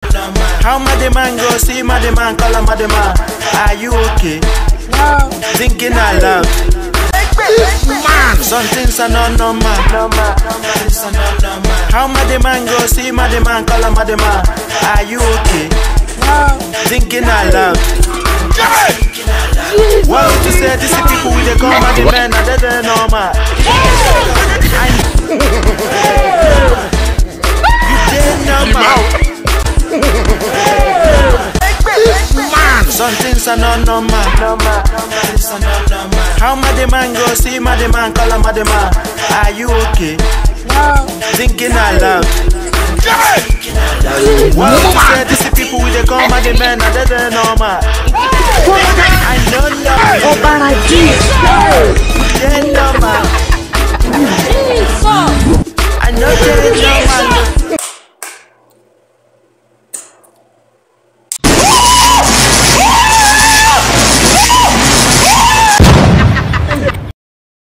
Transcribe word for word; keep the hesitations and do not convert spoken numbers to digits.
How my man go see my man, call him my man. Are you okay? No. Thinking out loud. Man, some things are not normal. How my man go see my man, call him my man. Are you okay? No. Thinking out loud. What would you say? These people with the call my man, and they're normal. Some things are not normal. How my man go see my man, call him my man. Are you okay? No. Thinking out loud. What would you say? These people with the call my man, and they're normal. I know that. Oh, Paradis. They're normal. I know they're normal.